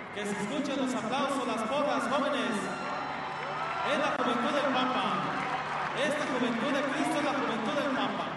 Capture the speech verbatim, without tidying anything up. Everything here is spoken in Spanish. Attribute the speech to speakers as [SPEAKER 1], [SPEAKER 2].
[SPEAKER 1] Que se escuchen los aplausos, las porras, jóvenes. Es la juventud del Papa. Esta juventud de Cristo es la juventud del Papa.